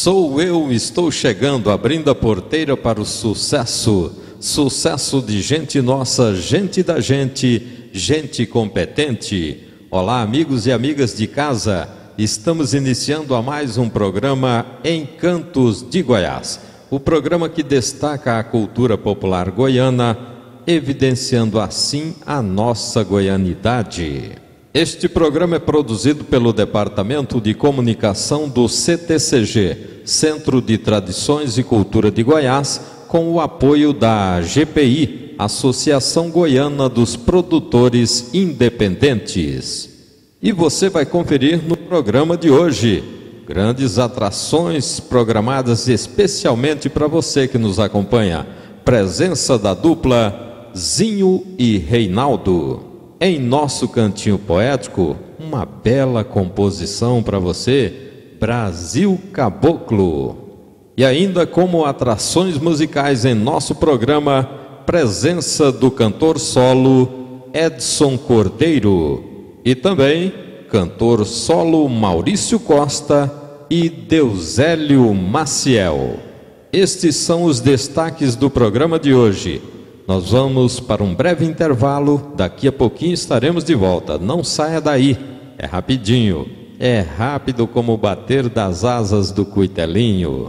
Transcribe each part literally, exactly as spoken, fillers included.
Sou eu, estou chegando, abrindo a porteira para o sucesso. Sucesso de gente nossa, gente da gente, gente competente. Olá, amigos e amigas de casa. Estamos iniciando a mais um programa Encantos de Goiás. O programa que destaca a cultura popular goiana, evidenciando assim a nossa goianidade. Este programa é produzido pelo Departamento de Comunicação do C T C G, Centro de Tradições e Cultura de Goiás, com o apoio da G P I, Associação Goiana dos Produtores Independentes. E você vai conferir no programa de hoje grandes atrações programadas especialmente para você que nos acompanha. Presença da dupla Zinho e Reinaldo. Em nosso cantinho poético, uma bela composição para você, Brasil Caboclo. E ainda como atrações musicais em nosso programa, presença do cantor solo Edson Cordeiro e também cantor solo Maurício Costa e Deusélio Maciel. Estes são os destaques do programa de hoje. Nós vamos para um breve intervalo, daqui a pouquinho estaremos de volta. Não saia daí, é rapidinho, é rápido como o bater das asas do cuitelinho.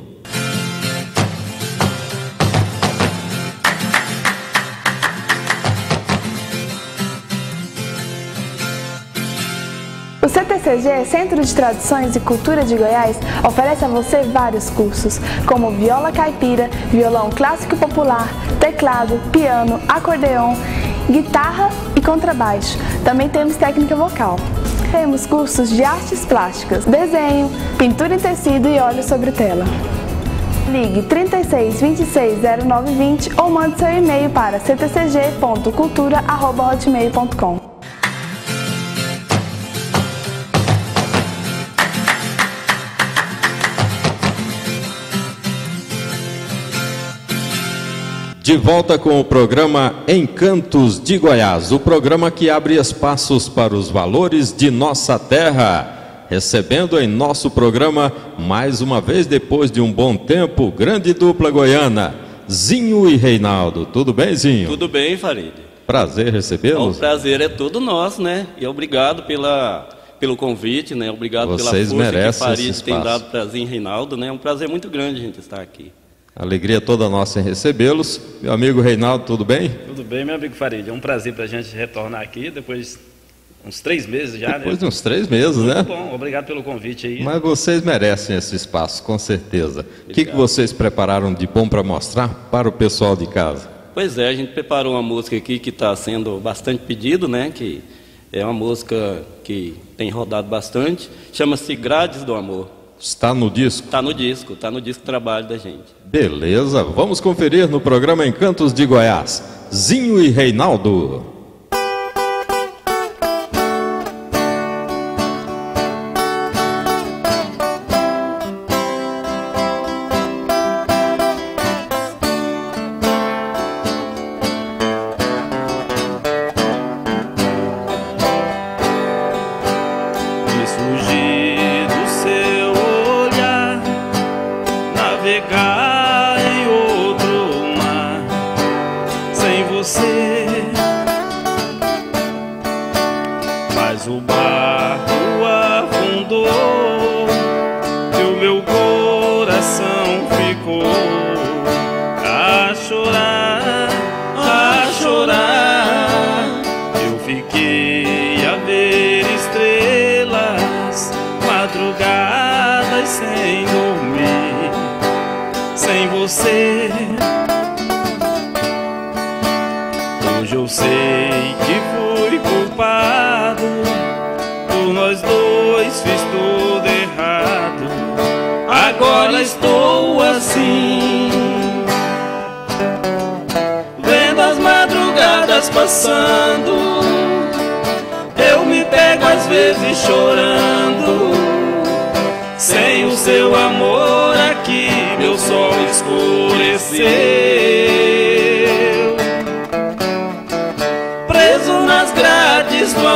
O C T C G, Centro de Tradições e Cultura de Goiás, oferece a você vários cursos, como viola caipira, violão clássico e popular, teclado, piano, acordeon, guitarra e contrabaixo. Também temos técnica vocal. Temos cursos de artes plásticas, desenho, pintura em tecido e óleo sobre tela. Ligue trinta e seis, vinte e seis, zero nove vinte ou mande seu e-mail para c t c g ponto cultura arroba hotmail ponto com. De volta com o programa Encantos de Goiás, o programa que abre espaços para os valores de nossa terra. Recebendo em nosso programa, mais uma vez depois de um bom tempo, grande dupla goiana, Zinho e Reinaldo. Tudo bem, Zinho? Tudo bem, Farid. Prazer recebê-los. O prazer é todo nosso, né? E obrigado pela, pelo convite, né? Obrigado Vocês pela força merecem que Farid esse tem espaço. dado para Zinho e Reinaldo, né? É um prazer muito grande a gente estar aqui. Alegria toda nossa em recebê-los. Meu amigo Reinaldo, tudo bem? Tudo bem, meu amigo Farid. É um prazer para a gente retornar aqui depois de uns três meses já, Depois né? de uns três meses, Muito né? bom, obrigado pelo convite aí. Mas vocês merecem esse espaço, com certeza. O que, que vocês prepararam de bom para mostrar para o pessoal de casa? Pois é, a gente preparou uma música aqui que está sendo bastante pedido, né? Que é uma música que tem rodado bastante. Chama-se Grades do Amor. Está no disco? Está no disco, está no disco de trabalho da gente. Beleza, vamos conferir no programa Encantos de Goiás. Zinho e Reinaldo. Navegar em outro mar sem você, mas o barco afundou e o meu coração ficou a chorar, a chorar. Eu fiquei a ver estrelas, madrugadas sem dormir, sem você. Hoje eu sei que fui culpado, por nós dois fiz tudo errado. Agora estou assim, vendo as madrugadas passando. Eu me pego às vezes chorando, sem o seu amor aqui meu sol escureceu. Preso nas grades do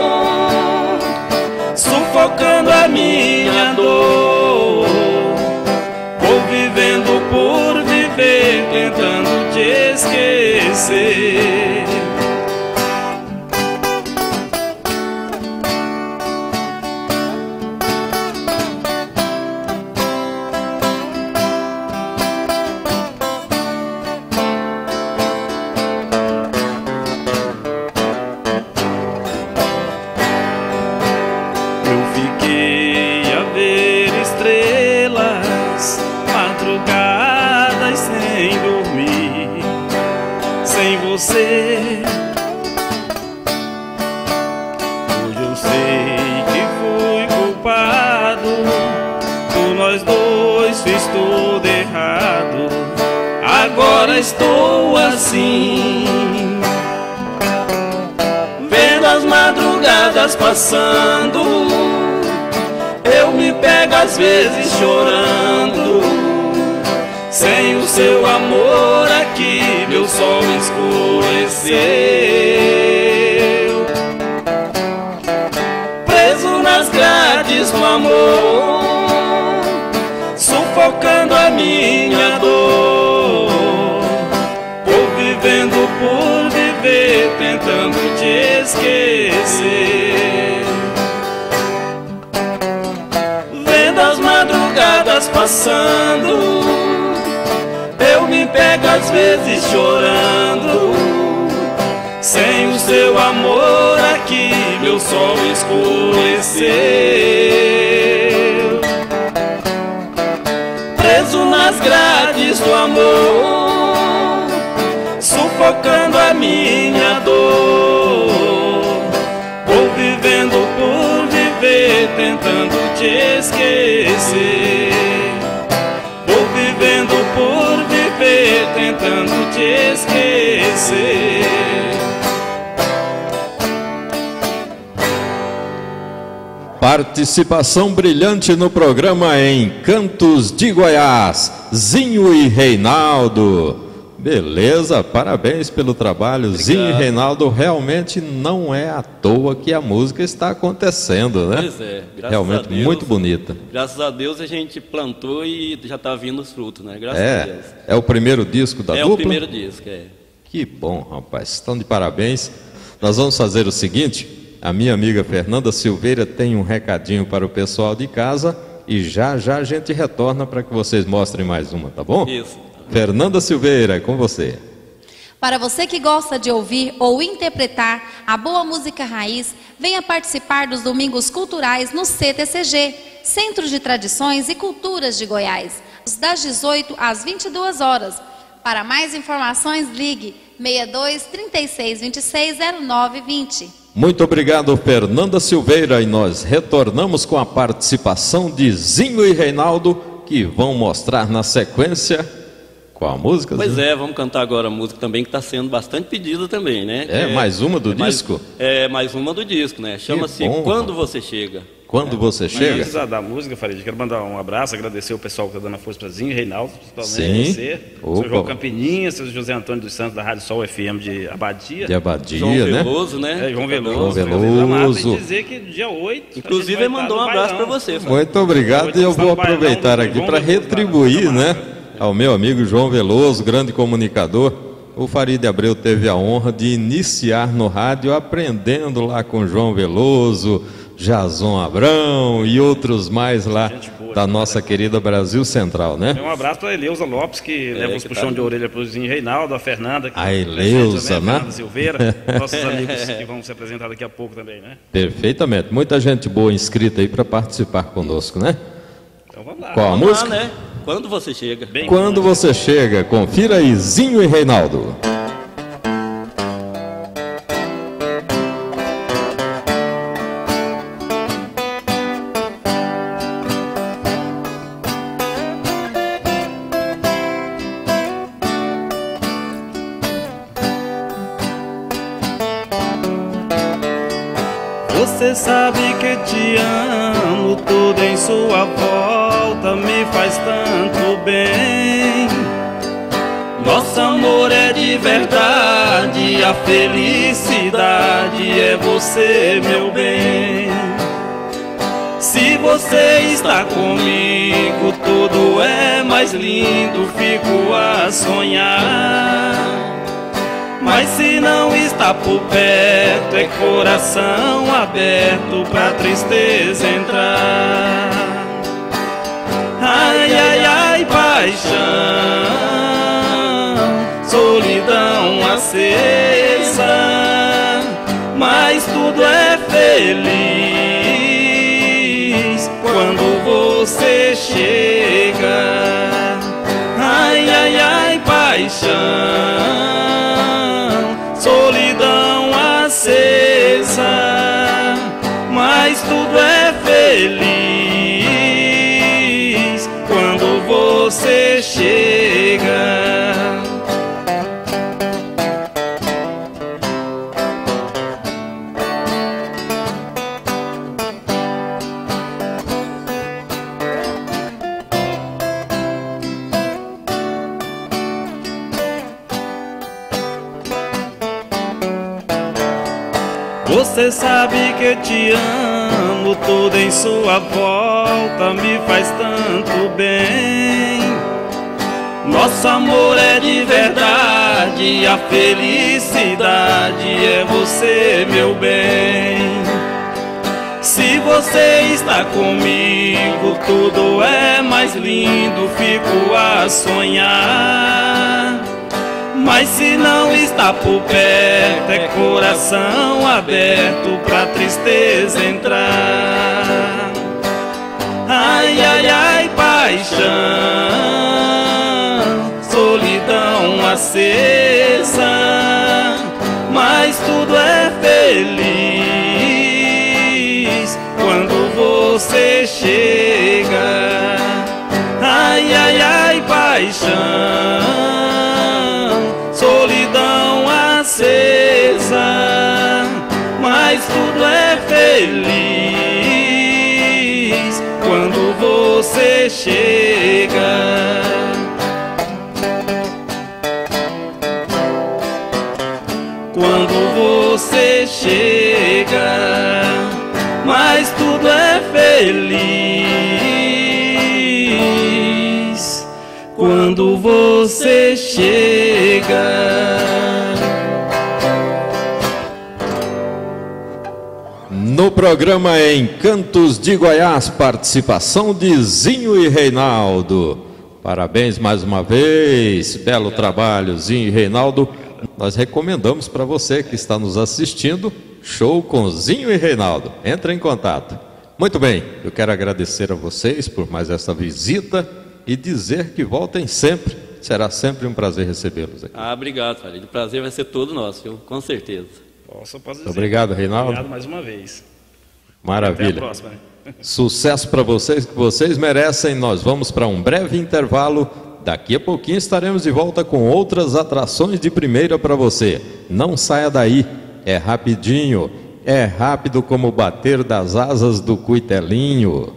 amor, sufocando a minha dor. tentando te esquecer. Hoje eu sei que fui culpado, por nós dois fiz tudo errado. Agora estou assim, vendo as madrugadas passando. Eu me pego às vezes chorando. Sem o seu amor aqui, meu sol escureceu. Preso nas grades do amor, sufocando a minha dor. Tô vivendo por viver, tentando te esquecer. Vendo as madrugadas passando, eu me pego às vezes chorando. Sem o seu amor aqui, meu sol escureceu. Preso nas grades do amor, sufocando a minha dor. Vou vivendo por viver, tentando te esquecer. Vou vivendo por viver, tentando te esquecer. Participação brilhante no programa Encantos de Goiás, Zinho e Reinaldo. Beleza, parabéns pelo trabalho. Obrigado. Zinho e Reinaldo, realmente não é à toa que a música está acontecendo, né? Pois é, graças realmente a Deus, muito bonita. Graças a Deus a gente plantou e já está vindo os frutos, né? Graças é, a Deus. É o primeiro disco da é dupla? É o primeiro disco, é. Que bom, rapaz. Estão de parabéns. Nós vamos fazer o seguinte: a minha amiga Fernanda Silveira tem um recadinho para o pessoal de casa e já já a gente retorna para que vocês mostrem mais uma, tá bom? Isso. Fernanda Silveira, com você. Para você que gosta de ouvir ou interpretar a boa música raiz, venha participar dos Domingos Culturais no C T C G, Centro de Tradições e Culturas de Goiás, das dezoito às vinte e duas horas. Para mais informações, ligue seis dois, três seis, dois seis, zero nove dois zero. Muito obrigado, Fernanda Silveira, e nós retornamos com a participação de Zinho e Reinaldo, que vão mostrar na sequência qual a música. Pois Zinho? é, vamos cantar agora a música também que está sendo bastante pedida também, né? É, é mais uma do é disco? Mais, é, mais uma do disco, né? Chama-se Quando Você Chega. Quando é. Você Chega? Antes da música, Farid, quero mandar um abraço, agradecer o pessoal que está dando a força para Zinho, Reinaldo, principalmente Sim. você, Opa. seu João Campininha, seu José Antônio dos Santos da Rádio Sol F M de Abadia. De Abadia, João né? Veloso, né? É, João Veloso. João Veloso. E dizer que dia oito... Inclusive ele mandou um abraço para você. Fábio. Muito obrigado, e eu vou aproveitar aqui para retribuir, né, ao meu amigo João Veloso, grande comunicador. O Farid Abreu teve a honra de iniciar no rádio aprendendo lá com João Veloso, Jason Abrão e outros mais lá boa, da nossa querida Brasil Central, né? Um abraço para a Eleusa Lopes, que é, leva uns puxão tá de orelha para o Zinho Reinaldo, a Fernanda. Que a Eleusa, né? Fernanda Silveira, nossos amigos que vão se apresentar daqui a pouco também, né? Perfeitamente. Muita gente boa inscrita aí para participar conosco, né? Então vamos lá. Qual a vamos música? Lá, né? Quando Você Chega. Bem Quando bom. Você Chega. Confira aí, Zinho e Reinaldo. Você sabe que te amo, tudo em sua volta me faz tanto bem. Nosso amor é de verdade, a felicidade é você, meu bem. Se você está comigo, tudo é mais lindo, fico a sonhar. Mas se não está por perto, é coração aberto pra tristeza entrar. Ai, ai, ai, paixão, solidão acesa, mas tudo é feliz quando você chega. Ai, ai, ai, paixão, solidão acesa, mas tudo é feliz quando você chega. Você sabe que te amo, tudo em sua volta me faz tanto bem. Nosso amor é de verdade, a felicidade é você, meu bem. Se você está comigo, tudo é mais lindo, fico a sonhar. Mas se não está por perto, é coração aberto pra tristeza entrar. Ai, ai, ai, paixão, solidão acesa, mas tudo é feliz quando você chega. Ai, ai, ai, paixão, solidão acesa, mas tudo é feliz quando você chega. Quando você chega, mas tudo é feliz quando você chega. No programa Encantos de Goiás, participação de Zinho e Reinaldo. Parabéns mais uma vez, belo trabalho, Zinho e Reinaldo. Nós recomendamos para você que está nos assistindo, show com Zinho e Reinaldo. Entre em contato. Muito bem, eu quero agradecer a vocês por mais essa visita e dizer que voltem sempre. Será sempre um prazer recebê-los aqui. Ah, obrigado, Farid. O prazer vai ser todo nosso, viu? Com certeza. Posso, posso dizer. Obrigado, Reinaldo. Obrigado mais uma vez. Maravilha. Até a próxima. Sucesso para vocês, que vocês merecem. Nós vamos para um breve intervalo. Daqui a pouquinho estaremos de volta com outras atrações de primeira para você. Não saia daí, é rapidinho, é rápido como o bater das asas do cuitelinho.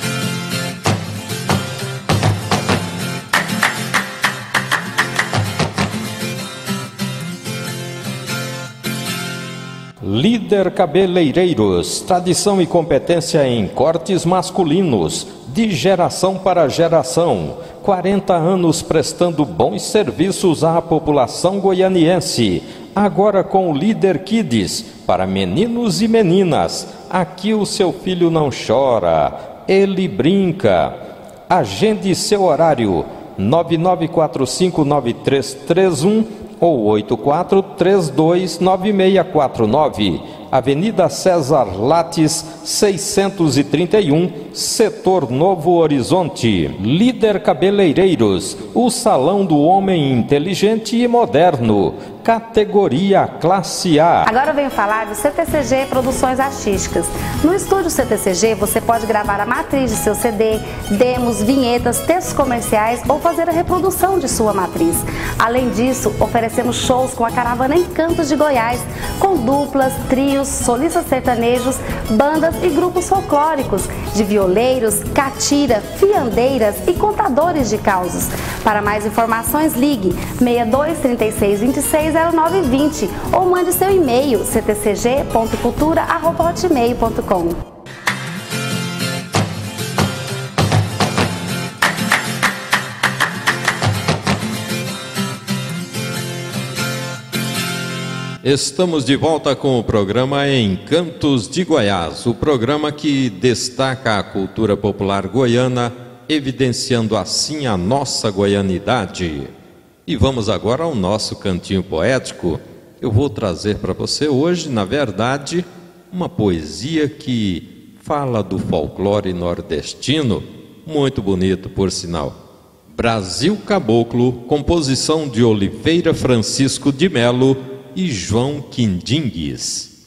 Líder Cabeleireiros, tradição e competência em cortes masculinos, de geração para geração, quarenta anos prestando bons serviços à população goianiense. Agora com o Líder Kids, para meninos e meninas. Aqui o seu filho não chora, ele brinca. Agende seu horário, nove nove quatro cinco nove três três um ou oito quatro três dois nove seis quatro nove. Avenida César Lattes, seiscentos e trinta e um, Setor Novo Horizonte. Líder Cabeleireiros, o salão do homem inteligente e moderno. Categoria Classe A. Agora eu venho falar do C T C G Produções Artísticas. No estúdio C T C G você pode gravar a matriz de seu C D, demos, vinhetas, textos comerciais ou fazer a reprodução de sua matriz. Além disso, oferecemos shows com a caravana Encantos de Goiás, com duplas, trios, solistas sertanejos, bandas e grupos folclóricos, de violeiros, catira, fiandeiras e contadores de causos. Para mais informações, ligue seis dois três seis dois seis zero nove dois zero ou mande seu e-mail c t c g ponto cultura arroba hotmail ponto com. Estamos de volta com o programa Encantos de Goiás, o programa que destaca a cultura popular goiana, evidenciando assim a nossa goianidade. E vamos agora ao nosso cantinho poético. Eu vou trazer para você hoje, na verdade, uma poesia que fala do folclore nordestino, muito bonito, por sinal. Brasil Caboclo, composição de Oliveira Francisco de Melo e João Quindingues.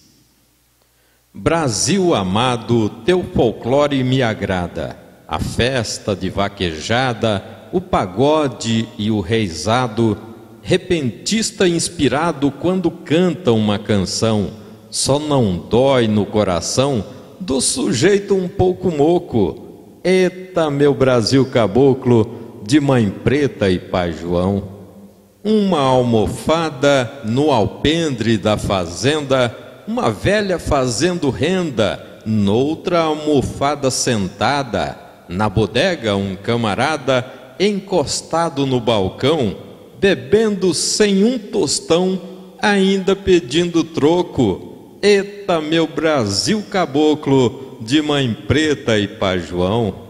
Brasil amado, teu folclore me agrada, a festa de vaquejada, o pagode e o reizado, repentista inspirado quando canta uma canção, só não dói no coração do sujeito um pouco moco. Eita, meu Brasil caboclo, de mãe preta e pai João. Uma almofada no alpendre da fazenda, uma velha fazendo renda, noutra almofada sentada, na bodega um camarada encostado no balcão, bebendo sem um tostão, ainda pedindo troco. Eita, meu Brasil caboclo, de mãe preta e pai João.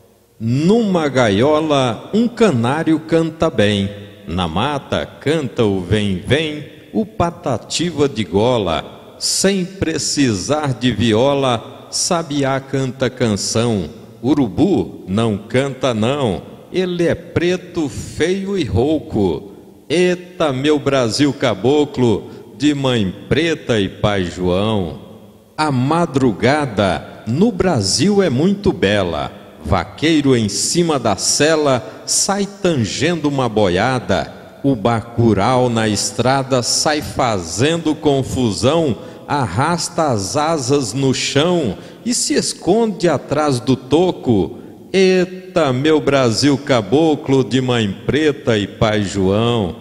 Numa gaiola um canário canta bem, na mata canta o vem-vem, o patativa de gola, sem precisar de viola, sabiá canta canção, urubu não canta não, ele é preto, feio e rouco. Eita, meu Brasil caboclo, de mãe preta e pai João. A madrugada no Brasil é muito bela, vaqueiro em cima da sela sai tangendo uma boiada, o bacural na estrada sai fazendo confusão, arrasta as asas no chão e se esconde atrás do toco. Eita, meu Brasil caboclo, de mãe preta e pai João.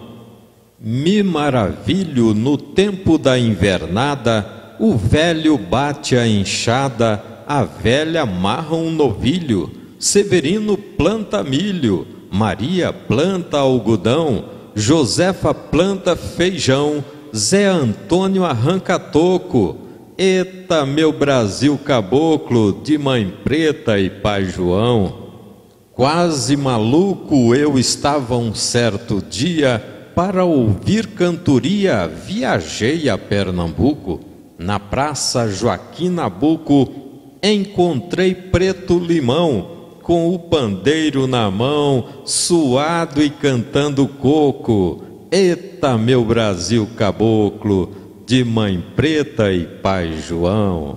Me maravilho no tempo da invernada, o velho bate a enxada, a velha amarra um novilho, Severino planta milho, Maria planta algodão, Josefa planta feijão, Zé Antônio arranca toco. Eita, meu Brasil caboclo, de mãe preta e pai João. Quase maluco eu estava um certo dia, para ouvir cantoria viajei a Pernambuco. Na praça Joaquim Nabuco encontrei Preto Limão, com o pandeiro na mão, suado e cantando coco. Eita, meu Brasil caboclo, de mãe preta e pai João.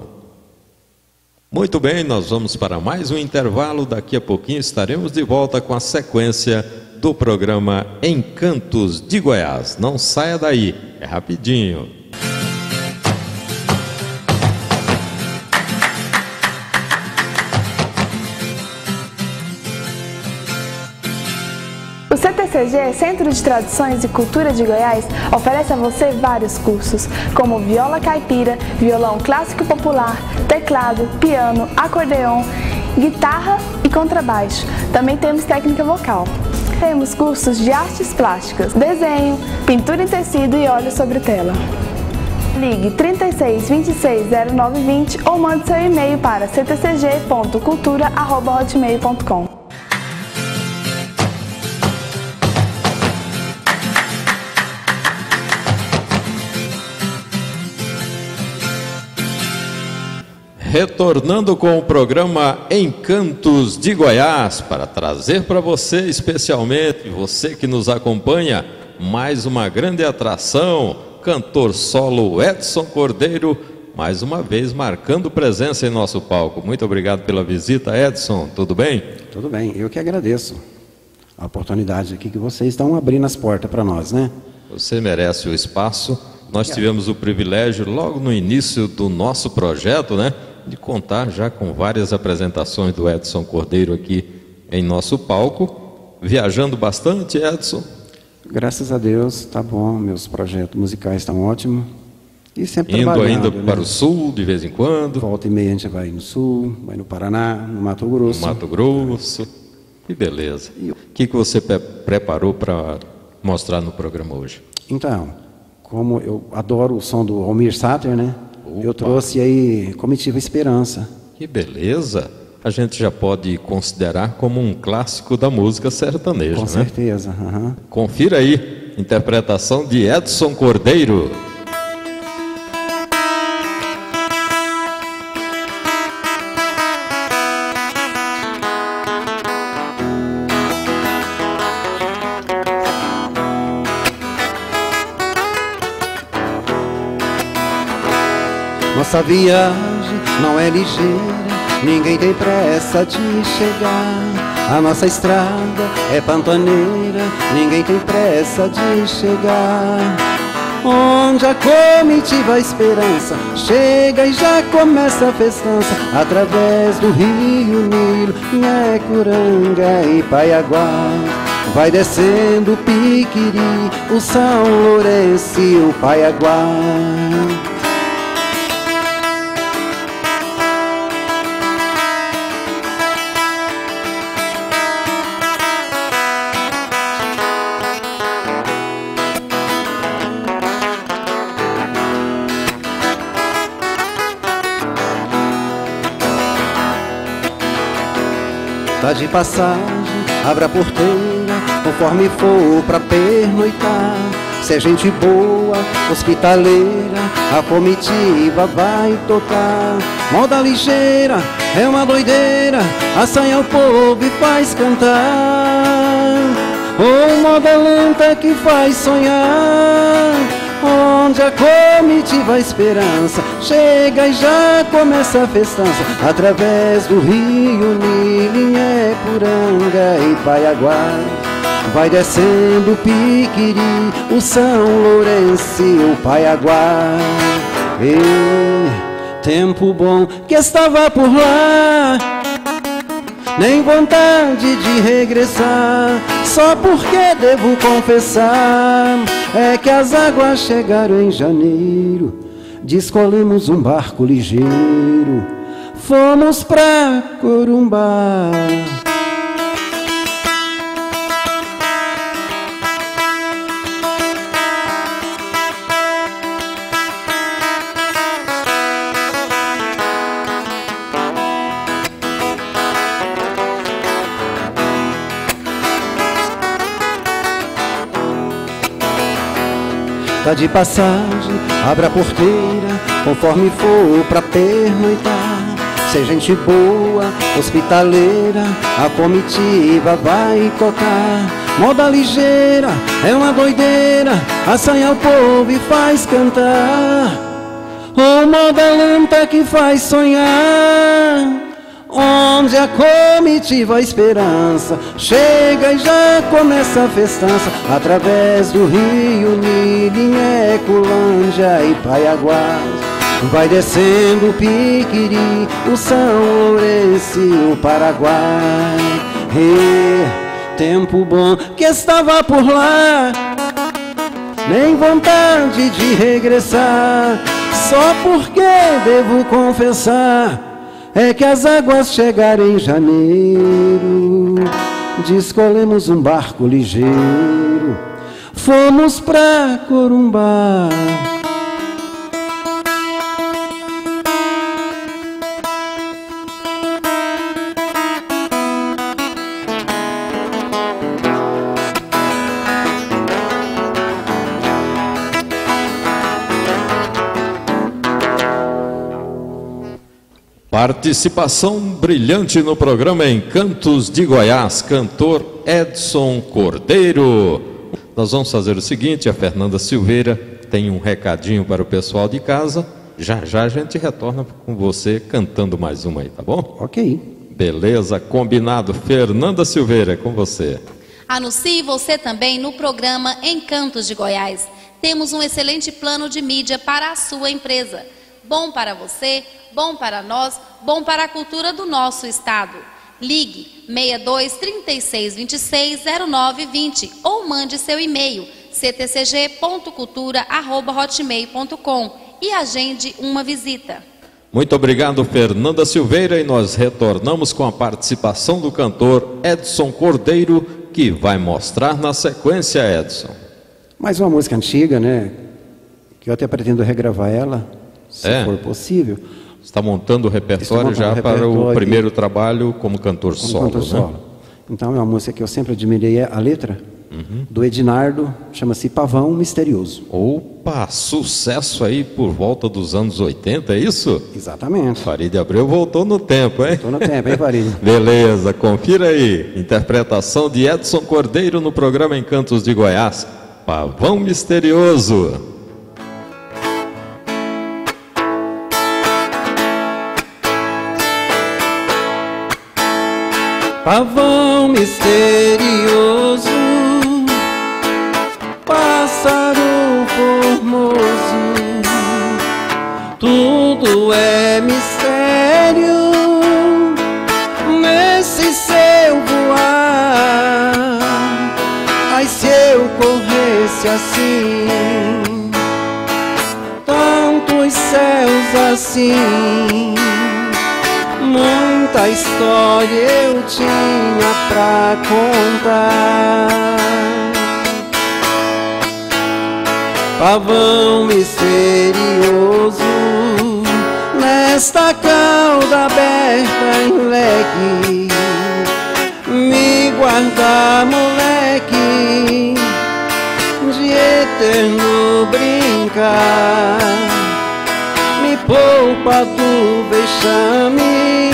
Muito bem, nós vamos para mais um intervalo. Daqui a pouquinho estaremos de volta com a sequência do programa Encantos de Goiás. Não saia daí, é rapidinho. O C T C G, Centro de Tradições e Cultura de Goiás, oferece a você vários cursos, como viola caipira, violão clássico e popular, teclado, piano, acordeon, guitarra e contrabaixo. Também temos técnica vocal. Temos cursos de artes plásticas, desenho, pintura em tecido e óleo sobre tela. Ligue trinta e seis, vinte e seis, zero nove vinte ou mande seu e-mail para c t c g ponto cultura arroba hotmail ponto com. Retornando com o programa Encantos de Goiás, para trazer para você, especialmente você que nos acompanha, mais uma grande atração, cantor solo Edson Cordeiro, mais uma vez marcando presença em nosso palco. Muito obrigado pela visita, Edson, tudo bem? Tudo bem, eu que agradeço a oportunidade aqui que vocês estão abrindo as portas para nós, né? Você merece o espaço. Nós tivemos o privilégio, logo no início do nosso projeto, né, de contar já com várias apresentações do Edson Cordeiro aqui em nosso palco. Viajando bastante, Edson? Graças a Deus, tá bom, meus projetos musicais estão ótimos. E sempre Indo ainda né? para o sul, de vez em quando? Volta e meia a gente vai no sul, vai no Paraná, no Mato Grosso. No Mato Grosso, que beleza. O que, que você pre preparou para mostrar no programa hoje? Então, Como eu adoro o som do Almir Sater, né? Opa. Eu trouxe aí Comitiva Esperança. Que beleza! A gente já pode considerar como um clássico da música sertaneja, Com né? certeza. Uhum. Confira aí, interpretação de Edson Cordeiro. Nossa viagem não é ligeira, ninguém tem pressa de chegar. A nossa estrada é pantaneira, ninguém tem pressa de chegar. Onde a comitiva esperança chega e já começa a festança, através do rio Nilo, Nhecuranga e Paiaguá. Vai descendo o Piquiri, o São Lourenço e o Paiaguá. Tá de passagem, abra a porteira, conforme for pra pernoitar. Se é gente boa, hospitaleira, a comitiva vai tocar. Moda ligeira, é uma doideira, assanha o povo e faz cantar. Ou moda lenta que faz sonhar. Onde a comitiva esperança chega e já começa a festança, através do rio Nilo, Nhecuranga e Paiaguá. Vai descendo o Piquiri, o São Lourenço e o Paiaguá. E tempo bom que estava por lá, nem vontade de regressar, só porque devo confessar, é que as águas chegaram em janeiro, descolhemos um barco ligeiro, fomos pra Corumbá. Tá de passagem, abra a porteira, conforme for pra pernoitar. Se é gente boa, hospitaleira, a comitiva vai tocar. Moda ligeira, é uma doideira, assanha o povo e faz cantar. Ou moda lenta que faz sonhar. Onde a comitiva esperança chega e já começa a festança, através do rio Nilo, Nheculândia e Paiaguá. Vai descendo o Piquiri, o São Lourenço e o Paraguai. E tempo bom que estava por lá, nem vontade de regressar, só porque devo confessar, é que as águas chegaram em janeiro, descolhemos um barco ligeiro, fomos pra Corumbá. Participação brilhante no programa Encantos de Goiás, cantor Edson Cordeiro. Nós vamos fazer o seguinte, a Fernanda Silveira tem um recadinho para o pessoal de casa. Já já a gente retorna com você cantando mais uma aí, tá bom? Ok. Beleza, combinado. Fernanda Silveira, é com você. Anuncie você também no programa Encantos de Goiás. Temos um excelente plano de mídia para a sua empresa. Bom para você, bom para nós, bom para a cultura do nosso estado. Ligue seis dois, três seis, dois seis, zero nove dois zero ou mande seu e-mail c t c g ponto cultura arroba hotmail ponto com e agende uma visita. Muito obrigado, Fernanda Silveira, e nós retornamos com a participação do cantor Edson Cordeiro, que vai mostrar na sequência, Edson. Mais uma música antiga, né? que eu até pretendo regravar ela, se é. for possível. Está montando o repertório já montando para repertório o primeiro trabalho como cantor como solo, cantor né? solo. Então é uma música que eu sempre admirei a letra, uhum. do Ednardo, chama-se Pavão Misterioso. Opa, sucesso aí por volta dos anos oitenta, é isso? Exatamente. Farid Abreu voltou no tempo, hein? Voltou no tempo, hein, Farid? Beleza, confira aí. Interpretação de Edson Cordeiro no programa Encantos de Goiás. Pavão Misterioso. Pavão misterioso, pássaro formoso, tudo é mistério nesse seu voar. Ai, se eu corresse assim, tantos céus assim, muita história eu tinha pra contar. Pavão misterioso, nesta cauda aberta em leque, me guarda, moleque, de eterno brincar. Me poupa do vexame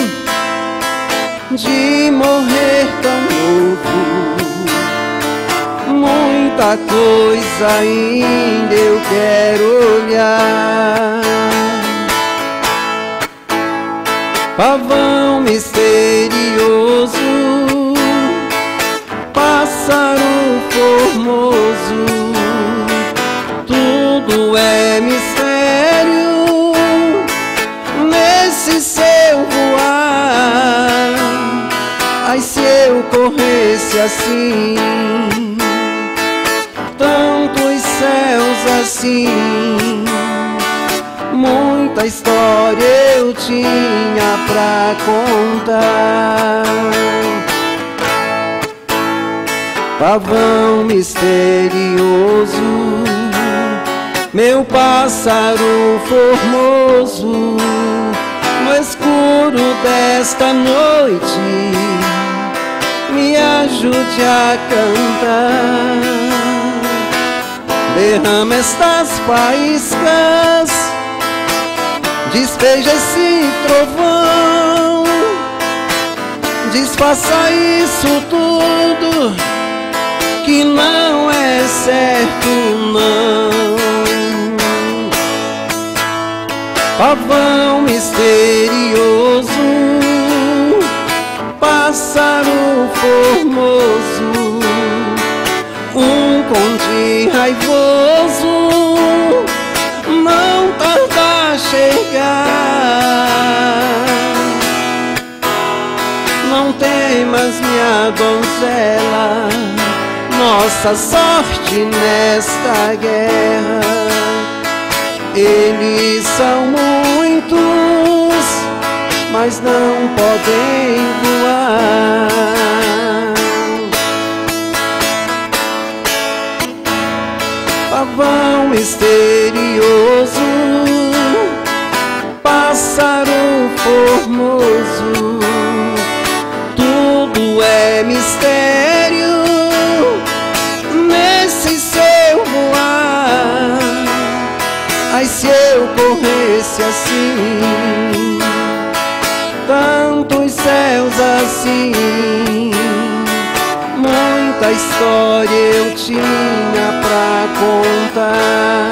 de morrer tão novo. Muita coisa ainda eu quero olhar. Pavão misterioso, pássaro formoso, tudo é mistério nesse seu voar. Ai, se eu corresse assim, tantos céus assim, muita história eu tinha pra contar. Pavão misterioso, meu pássaro formoso, no escuro desta noite, me ajude a cantar. Derrama estas faíscas, despeja esse trovão, desfaça isso tudo que não é certo, não. Pavão misterioso, pássaro formoso, um conde raivoso, não tarda a chegar. Não temas, minha donzela, nossa sorte nesta guerra. Eles são muitos, mas não podem voar. Pavão misterioso, pássaro formoso, tudo é mistério nesse seu voar. Ai, se eu corresse assim, tantos céus assim, muita história eu tinha pra contar.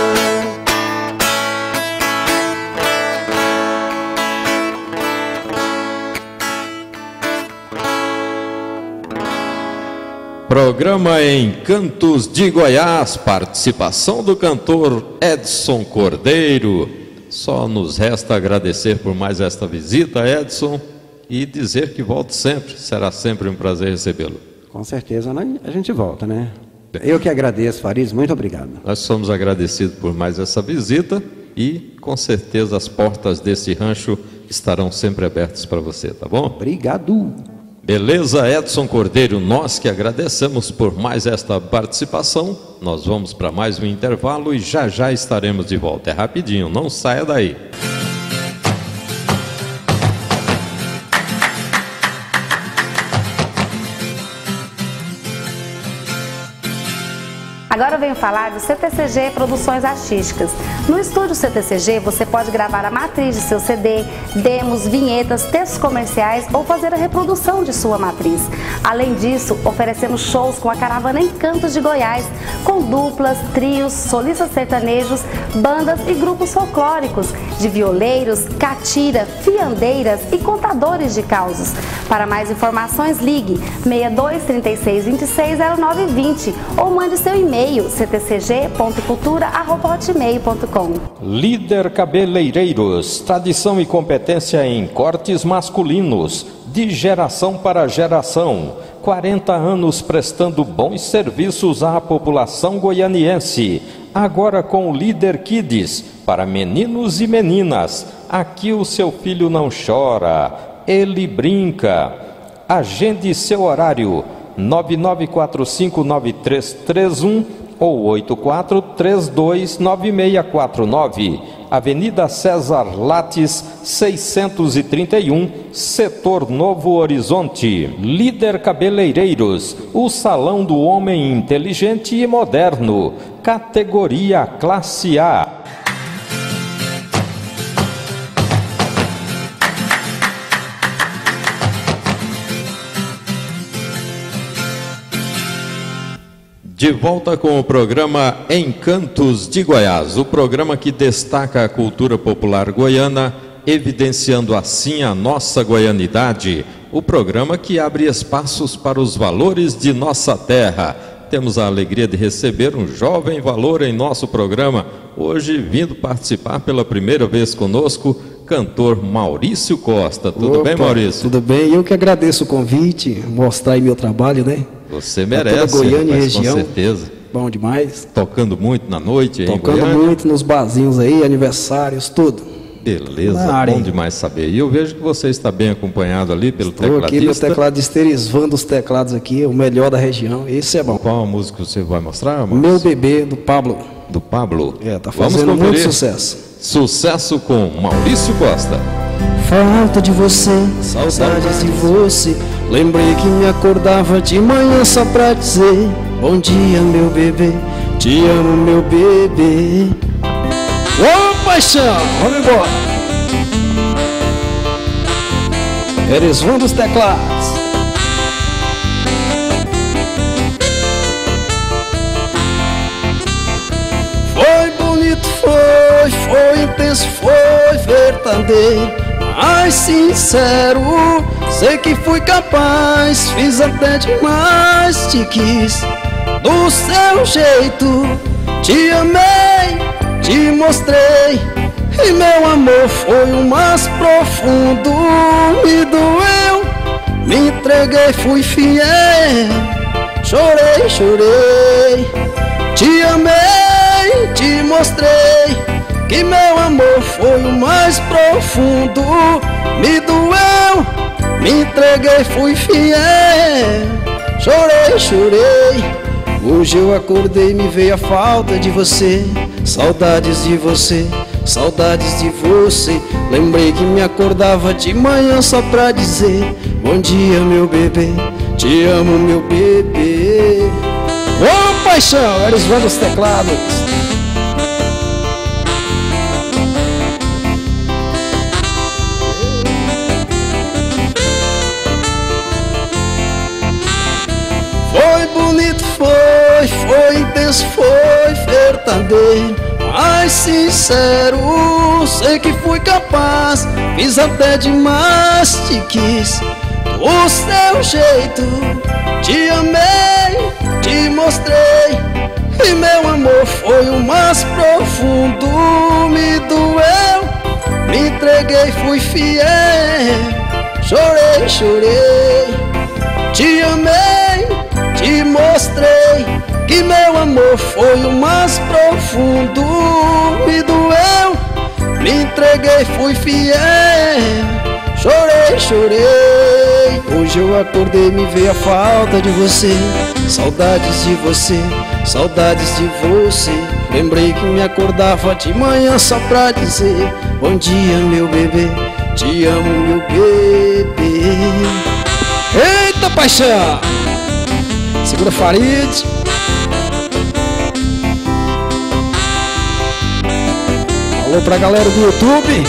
Programa Encantos de Goiás, participação do cantor Edson Cordeiro. Só nos resta agradecer por mais esta visita, Edson, e dizer que volte sempre. Será sempre um prazer recebê-lo. Com certeza, a gente volta, né? Eu que agradeço, Farid, muito obrigado. Nós somos agradecidos por mais essa visita e, com certeza, as portas desse rancho estarão sempre abertas para você, tá bom? Obrigado. Beleza, Edson Cordeiro, nós que agradecemos por mais esta participação. Nós vamos para mais um intervalo e já já estaremos de volta. É rapidinho, não saia daí. Agora eu venho falar do C T C G Produções Artísticas. No estúdio C T C G você pode gravar a matriz de seu C D, demos, vinhetas, textos comerciais ou fazer a reprodução de sua matriz. Além disso, oferecemos shows com a caravana Encantos de Goiás, com duplas, trios, solistas sertanejos, bandas e grupos folclóricos, de violeiros, catira, fiandeiras e contadores de causos. Para mais informações, ligue seis dois, três seis, dois seis, zero nove dois zero ou mande seu e-mail c t c g ponto cultura arroba hotmail ponto com. Líder Cabeleireiros, tradição e competência em cortes masculinos, de geração para geração, quarenta anos prestando bons serviços à população goianiense. Agora com o Líder Kids, para meninos e meninas. Aqui o seu filho não chora, ele brinca. Agende seu horário, nove nove quatro cinco nove três três um ou oito quatro três dois nove seis quatro nove. Avenida César Lattes, seiscentos e trinta e um, Setor Novo Horizonte. Líder Cabeleireiros, o salão do homem inteligente e moderno. Categoria Classe A. De volta com o programa Encantos de Goiás, o programa que destaca a cultura popular goiana, evidenciando assim a nossa goianidade, o programa que abre espaços para os valores de nossa terra. Temos a alegria de receber um jovem valor em nosso programa, hoje vindo participar pela primeira vez conosco, cantor Maurício Costa. Tudo Opa, bem, Maurício? Tudo bem, eu que agradeço o convite, mostrar aí meu trabalho, né? Você merece, Goiânia e região. Com certeza. Bom demais. Tocando muito na noite, Tocando em Goiânia. muito nos barzinhos aí, aniversários, tudo. Beleza, bom demais saber. E eu vejo que você está bem acompanhado ali pelo Estou tecladista. aqui, meu tecladista Erisvando os teclados aqui, o melhor da região, esse é bom. Qual a música você vai mostrar, Maurício? Meu Bebê, do Pablo. Do Pablo? É, tá fazendo muito sucesso. Sucesso com Maurício Costa. Falta de você, saudades de você. Lembrei que me acordava de manhã só pra dizer: bom dia, meu bebê, te amo, meu bebê. Ô paixão, vamos embora. Erisvando os teclados. Foi bonito, foi, foi intenso, foi verdadeiro, mas sincero, sei que fui capaz, fiz até demais, te quis do seu jeito, te amei, te mostrei, e meu amor foi o mais profundo, me doeu, me entreguei, fui fiel, chorei, chorei, te amei, te mostrei, que meu amor foi o mais profundo, me doeu, me entreguei, fui fiel, chorei, chorei. Hoje eu acordei e me veio a falta de você, saudades de você, saudades de você. Lembrei que me acordava de manhã só pra dizer: bom dia, meu bebê, te amo, meu bebê. Ô paixão, eles vão nos teclados. Foi bonito, foi, foi intenso, foi verdadeiro, mas sincero, sei que fui capaz, fiz até demais, te quis do seu jeito, te amei, te mostrei, e meu amor foi o mais profundo, me doeu, me entreguei, fui fiel, chorei, chorei, te amei, te mostrei, que meu amor foi o mais profundo, me doeu, me entreguei, fui fiel, chorei, chorei. Hoje Hoje eu acordei, me veio a falta de você. Saudades de você, saudades de você. Lembrei que me acordava de manhã só pra dizer: bom dia, meu bebê, te amo, meu bebê. Eita, paixão! Segura, Farid. Alô pra galera do YouTube.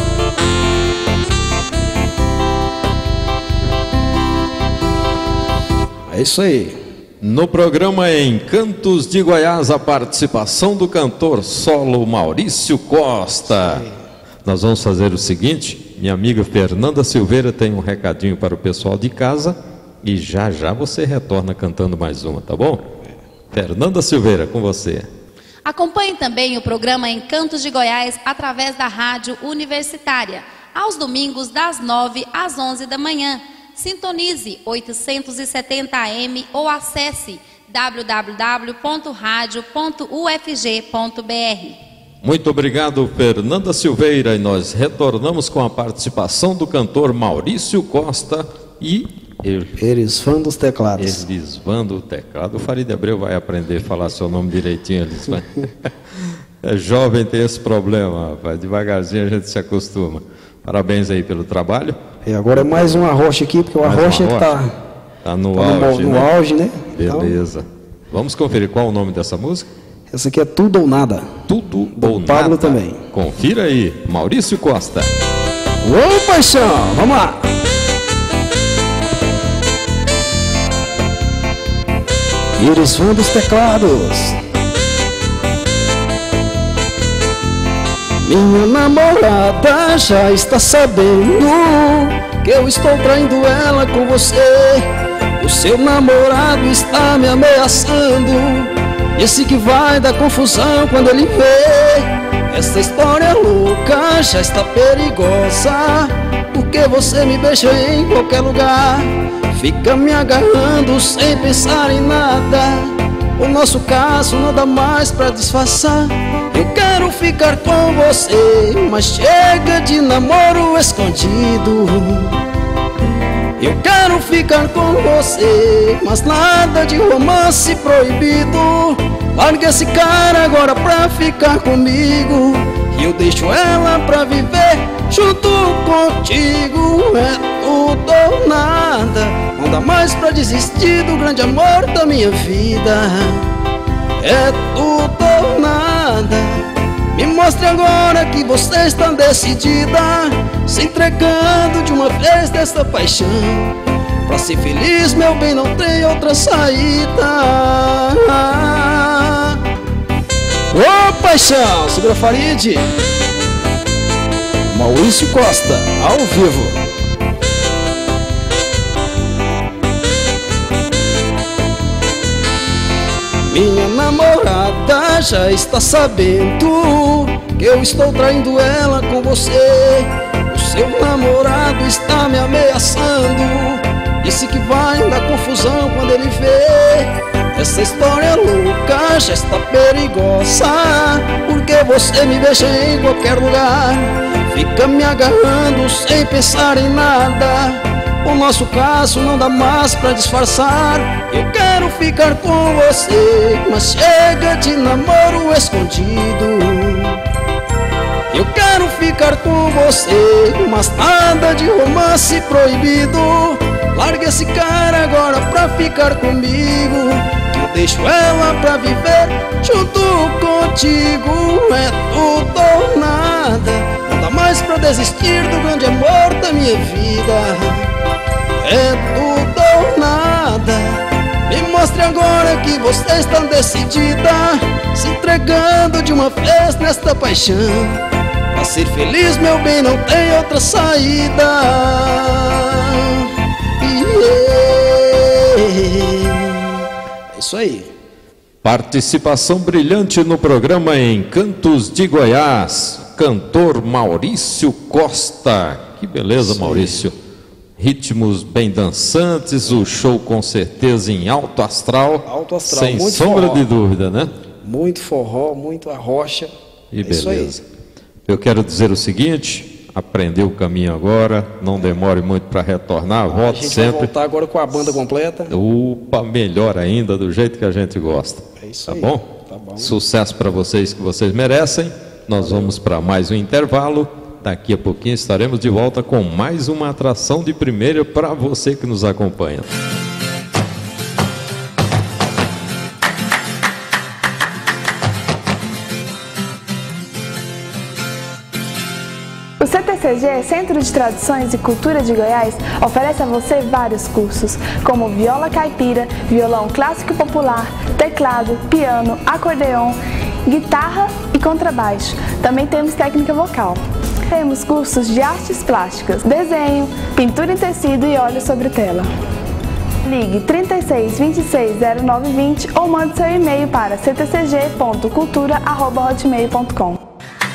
É isso aí. No programa Encantos de Goiás, a participação do cantor solo Maurício Costa. Nós vamos fazer o seguinte: minha amiga Fernanda Silveira tem um recadinho para o pessoal de casa e já já você retorna cantando mais uma, tá bom? Fernanda Silveira, com você. Acompanhe também o programa Encantos de Goiás através da Rádio Universitária, aos domingos das nove às onze da manhã. Sintonize oitocentos e setenta A M ou acesse w w w ponto rádio ponto u f g ponto b r. Muito obrigado, Fernanda Silveira, e nós retornamos com a participação do cantor Maurício Costa e Erisvan dos teclados. Erisvan do teclado. O Farid Abreu vai aprender a falar seu nome direitinho, Erisvan. É jovem, tem esse problema, rapaz. Devagarzinho a gente se acostuma. Parabéns aí pelo trabalho. E agora é mais uma rocha aqui, porque o arrocha está tá no, tá auge, no, no né? auge, né? Beleza. Então, vamos conferir qual é o nome dessa música? Essa aqui é Tudo ou Nada. Tudo do ou Pablo Nada. Também. Confira aí, Maurício Costa. Ô, paixão, vamos lá. Erisvan dos teclados. Minha namorada já está sabendo que eu estou traindo ela com você. O seu namorado está me ameaçando, disse que vai dar confusão quando ele vê. Essa história louca já está perigosa, porque você me beija em qualquer lugar, fica me agarrando sem pensar em nada. O nosso caso não dá mais pra disfarçar. Eu quero ficar com você, mas chega de namoro escondido. Eu quero ficar com você, mas nada de romance proibido. Larga esse cara agora pra ficar comigo, e eu deixo ela pra viver junto contigo. É tudo ou nada, não dá mais pra desistir do grande amor da minha vida. É tudo ou nada, me mostre agora que você está decidida, se entregando de uma vez dessa paixão. Pra ser feliz, meu bem, não tem outra saída. Ô paixão, segura, Farid. Maurício Costa, ao vivo. Minha namorada já está sabendo que eu estou traindo ela com você. O seu namorado está me ameaçando, disse que vai dar confusão quando ele vê. Essa história louca já está perigosa, porque você me beija em qualquer lugar, fica me agarrando sem pensar em nada. O nosso caso não dá mais pra disfarçar. Eu quero ficar com você, mas chega de namoro escondido. Eu quero ficar com você, mas nada de romance proibido. Larga esse cara agora pra ficar comigo, que eu deixo ela pra viver junto contigo. É tudo ou nada, não dá mais pra desistir do grande amor da minha vida. É tudo ou nada, me mostre agora que você está decidida, se entregando de uma vez nesta paixão. Pra ser feliz, meu bem, não tem outra saída. É isso aí. Participação brilhante no programa Encantos de Goiás, cantor Maurício Costa. Que beleza, Maurício. Ritmos bem dançantes, o show com certeza em alto astral, alto astral, sem muito sombra forró. de dúvida, né? Muito forró, muito arrocha. E é beleza. Eu quero dizer o seguinte: aprendeu o caminho agora, não demore muito para retornar, volte sempre. A gente vai voltar agora com a banda completa. Opa, melhor ainda, do jeito que a gente gosta. É isso tá aí. Bom? Tá bom. Sucesso para vocês que vocês merecem. Nós vamos para mais um intervalo. Daqui a pouquinho estaremos de volta com mais uma atração de primeira para você que nos acompanha. O C T C G, Centro de Tradições e Cultura de Goiás, oferece a você vários cursos, como viola caipira, violão clássico e popular, teclado, piano, acordeon, guitarra e contrabaixo. Também temos técnica vocal. Temos cursos de artes plásticas, desenho, pintura em tecido e óleo sobre tela. Ligue trinta e seis, vinte e seis, zero nove vinte ou mande seu e-mail para c t c g ponto cultura arroba hotmail ponto com.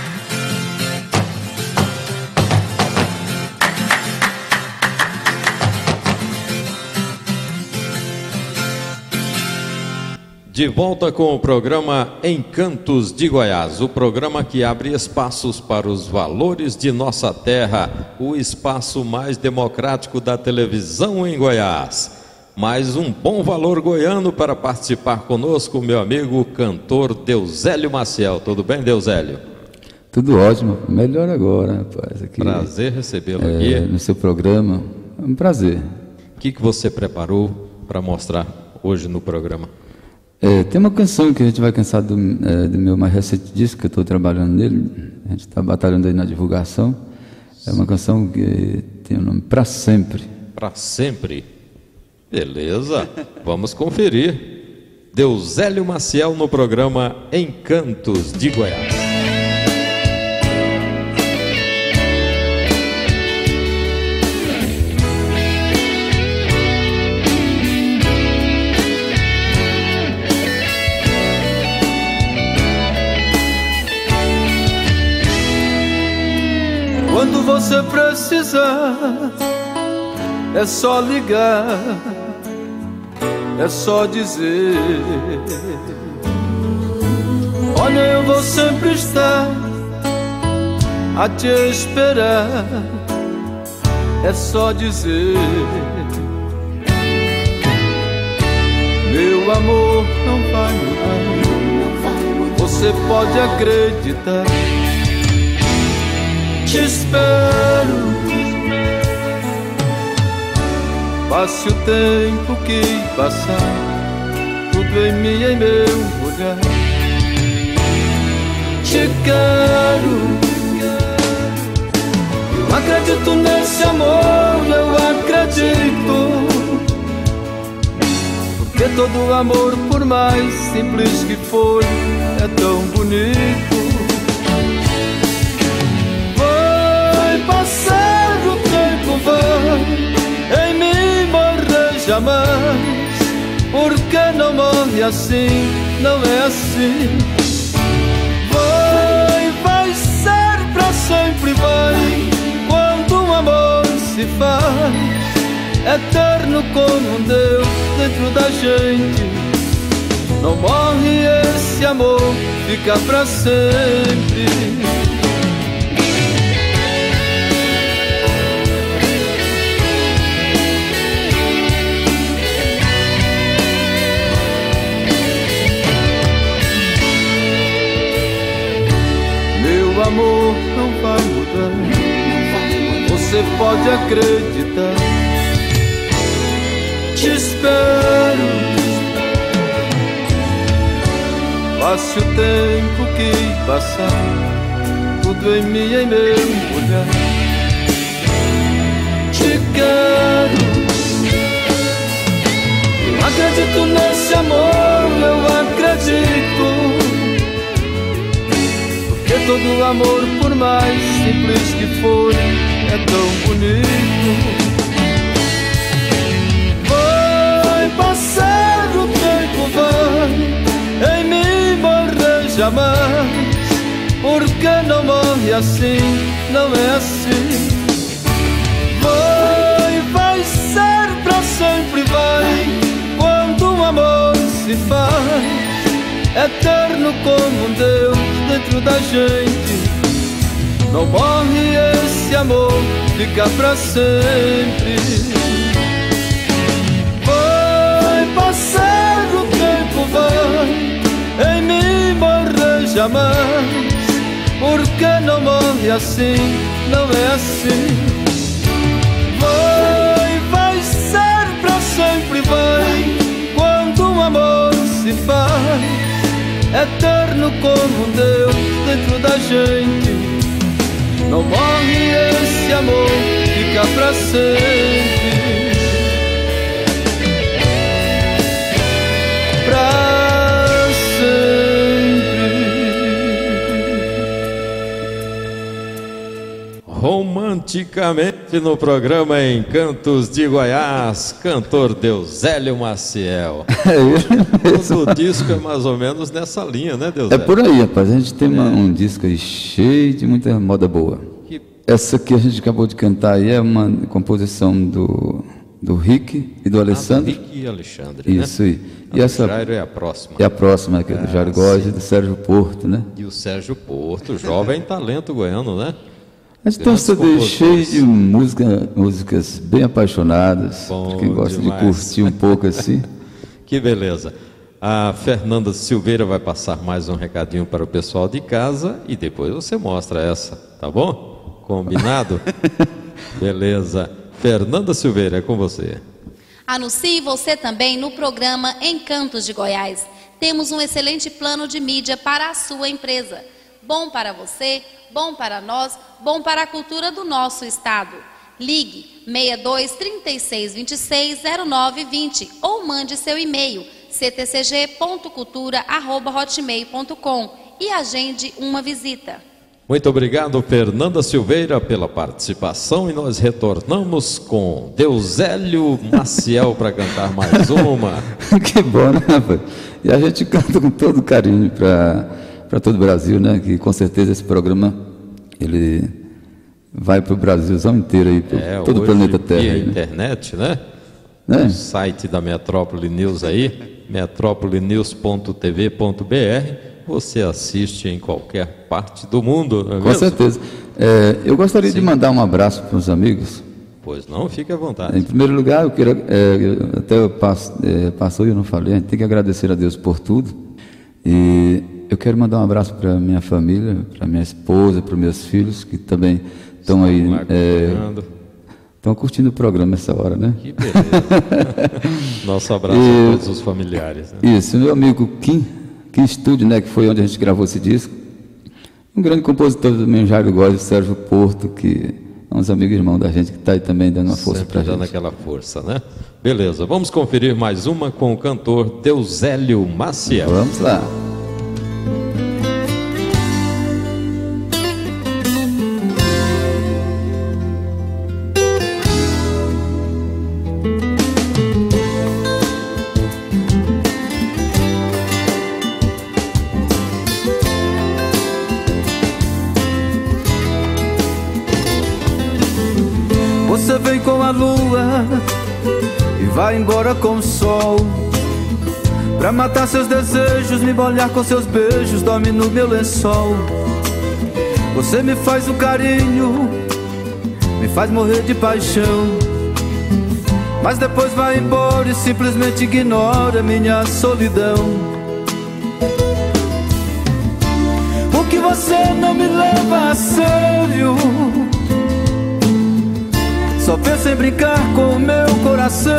De volta com o programa Encantos de Goiás, o programa que abre espaços para os valores de nossa terra, o espaço mais democrático da televisão em Goiás. Mais um bom valor goiano para participar conosco, meu amigo cantor Deusélio Maciel. Tudo bem, Deusélio? Tudo ótimo, melhor agora, rapaz. Aqui, prazer recebê-lo é, aqui. No seu programa, é um prazer. O que, que você preparou para mostrar hoje no programa? É, tem uma canção que a gente vai cansar do, é, do meu mais recente disco, que eu estou trabalhando nele, a gente está batalhando aí na divulgação. É uma canção que tem o nome Pra Sempre. Pra Sempre? Beleza, vamos conferir. Deusélio Maciel no programa Encantos de Goiás. Quando você precisar, é só ligar, é só dizer: olha, eu vou sempre estar a te esperar. É só dizer: meu amor não vai mudar, você pode acreditar. Te espero, passe o tempo que passar, tudo em mim, em meu olhar. Te quero, eu acredito nesse amor, eu acredito, porque todo amor, por mais simples que for, é tão bonito. Passar o tempo vai em mim morrer jamais, porque não morre assim, não é assim. Vai, vai ser pra sempre, vai, quando um amor se faz eterno como um Deus dentro da gente. Não morre esse amor, fica pra sempre. O amor não vai mudar, você pode acreditar. Te espero, passe o tempo que passar, tudo em mim, em meu olhar. Te quero, eu acredito nesse amor, eu acredito, porque todo amor, por mais simples que for, é tão bonito. Vai passar o tempo, vai em mim morrer jamais, porque não morre assim, não é assim. Vai, vai ser pra sempre, vai, quando um amor se faz eterno como um Deus dentro da gente. não morre esse amor, fica pra sempre. Vai passar o tempo, vai em mim morrer jamais. Porque não morre assim, não é assim. Vai, vai ser pra sempre, vai. Quando um amor se faz eterno como um Deus dentro da gente, não morre esse amor, fica pra sempre. Pra sempre. Romanticamente no programa Encantos de Goiás, cantor Deusélio Maciel. É ele mesmo. O disco é mais ou menos nessa linha, né, Deusélio? É por aí, rapaz. A gente tem uma, um disco aí cheio de muita moda boa. Que... Essa que a gente acabou de cantar aí é uma composição do, do Rick e do Alessandro. Ah, do Rick e Alexandre, Isso né? aí. A E essa Jairo é a próxima. É a próxima, que é do Ah, Jairo Góes sim. e do Sérgio Porto, né? E o Sérgio Porto, jovem talento goiano, né? A gente tem um C D cheio de música, músicas bem apaixonadas, Bom quem gosta demais. de curtir um pouco assim. Que beleza. A Fernanda Silveira vai passar mais um recadinho para o pessoal de casa e depois você mostra essa, tá bom? Combinado? Beleza. Fernanda Silveira, é com você. Anuncie você também no programa Encantos de Goiás. Temos um excelente plano de mídia para a sua empresa. Bom para você, bom para nós, bom para a cultura do nosso estado. Ligue seis dois, três seis, dois seis, zero nove dois zero ou mande seu e-mail c t c g ponto cultura arroba hotmail ponto com e agende uma visita. Muito obrigado, Fernanda Silveira, pela participação, e nós retornamos com Deusélio Maciel para cantar mais uma. Que bom, né, rapaz? E a gente canta com todo carinho para para todo o Brasil, né? Que com certeza esse programa ele vai para o Brasilzão inteiro aí, para É, todo o hoje, planeta Terra. via Aí, né? internet, né? Né? O site da Metrópole News aí, metrópole news ponto t v ponto b r, você assiste em qualquer parte do mundo, não é Com mesmo? certeza. É, eu gostaria Sim. de mandar um abraço para os amigos. Pois não, fique à vontade. Em primeiro lugar, eu quero, é, até eu passo, é, passou e eu não falei, a gente tem que agradecer a Deus por tudo. E eu quero mandar um abraço para minha família, para minha esposa, para meus filhos, que também estão aí, estão é, curtindo o programa essa hora, né? Que beleza. Nosso abraço E, a todos os familiares. Né? Isso, meu amigo Kim, Kim Studio, né, que foi onde a gente gravou esse disco. Um grande compositor também, Jairo Góes e Sérgio Porto, que é uns amigos irmãos da gente, que está aí também dando uma força para a gente. Dando aquela força, né? Beleza, vamos conferir mais uma com o cantor Deusélio Maciel. Vamos lá. Você vem com a lua e vai embora com o sol, pra matar seus desejos, me molhar com seus beijos, dorme no meu lençol. Você me faz um carinho, me faz morrer de paixão, mas depois vai embora e simplesmente ignora minha solidão. Por que você não me leva a sério? Só pensa em brincar com o meu coração.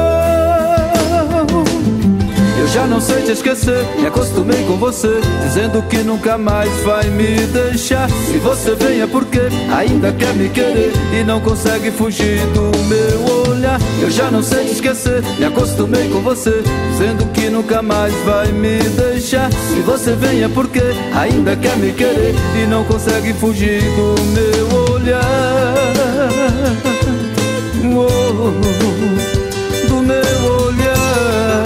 Eu já não sei te esquecer, me acostumei com você, dizendo que nunca mais vai me deixar. Se você vem é porque ainda quer me querer e não consegue fugir do meu olhar. Eu já não sei te esquecer, me acostumei com você, dizendo que nunca mais vai me deixar. Se você vem é porque ainda quer me querer e não consegue fugir do meu olhar. Oh, do meu olhar.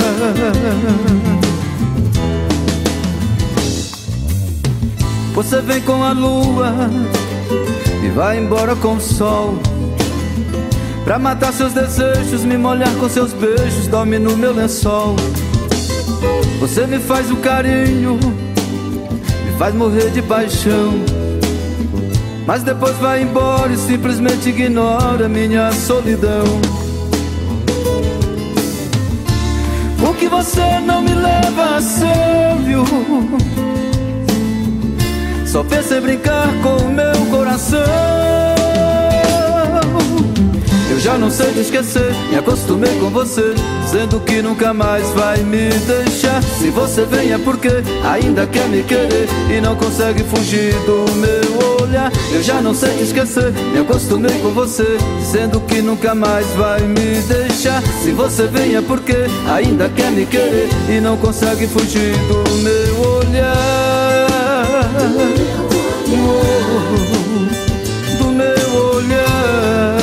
Você vem com a lua e vai embora com o sol, pra matar seus desejos, me molhar com seus beijos, dorme no meu lençol. Você me faz um carinho, me faz morrer de paixão, mas depois vai embora e simplesmente ignora minha solidão. Por que você não me leva a sério? Só pensa em brincar com o meu coração. Eu já não sei te esquecer, me acostumei com você, sendo que nunca mais vai me deixar. Se você vem é porque ainda quer me querer e não consegue fugir do meu olhar. Eu já não sei te esquecer, me acostumei com você, sendo que nunca mais vai me deixar. Se você vem é porque ainda quer me querer e não consegue fugir do meu olhar. Oh, do meu olhar.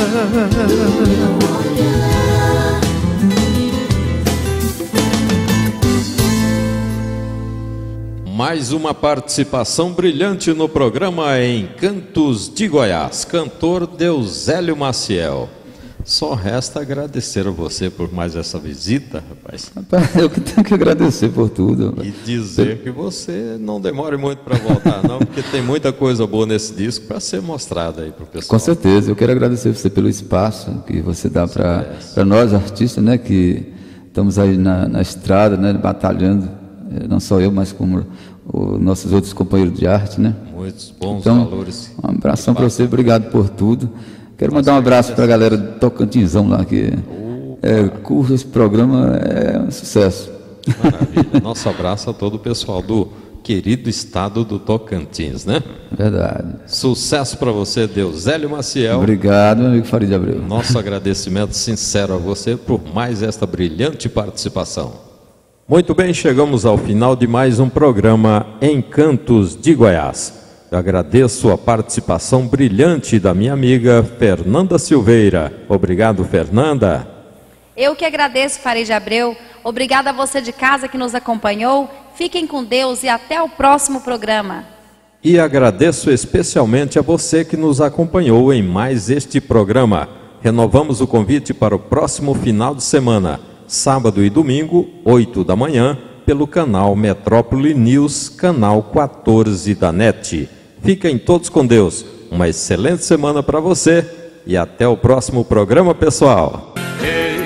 Mais uma participação brilhante no programa Encantos de Goiás, cantor Deusélio Maciel. Só resta agradecer a você por mais essa visita, rapaz. Rapaz, eu que tenho que agradecer por tudo. E dizer que você não demore muito para voltar, não, porque tem muita coisa boa nesse disco para ser mostrada aí para o pessoal. Com certeza, eu quero agradecer você pelo espaço que você dá para nós, artistas, né, que estamos aí na, na estrada, né, batalhando, não só eu, mas como os nossos outros companheiros de arte, né? Muitos bons então, valores. Um abração para você, obrigado por tudo. Quero mandar um abraço para a galera do Tocantinzão lá, que é, curso esse programa, é um sucesso. Maravilha. Nosso abraço a todo o pessoal do querido estado do Tocantins, né? Verdade. Sucesso para você, Deusélio Maciel. Obrigado, meu amigo Farid Abreu. Nosso agradecimento sincero a você por mais esta brilhante participação. Muito bem, chegamos ao final de mais um programa Encantos de Goiás. Eu agradeço a participação brilhante da minha amiga Fernanda Silveira. Obrigado, Fernanda. Eu que agradeço, Farid Abreu. Obrigada a você de casa que nos acompanhou. Fiquem com Deus e até o próximo programa. E agradeço especialmente a você que nos acompanhou em mais este programa. Renovamos o convite para o próximo final de semana, sábado e domingo, oito da manhã, pelo canal Metrópole News, canal quatorze da N E T. Fiquem todos com Deus. Uma excelente semana para você e até o próximo programa, pessoal. Ei,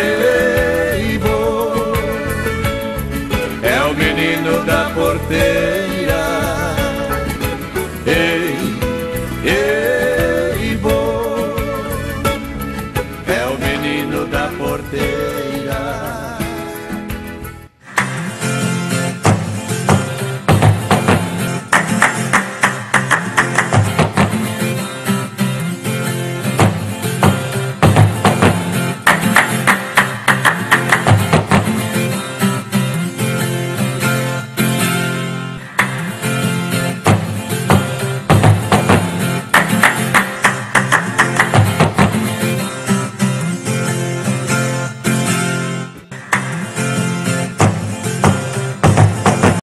ei, vô, é o menino da porteira.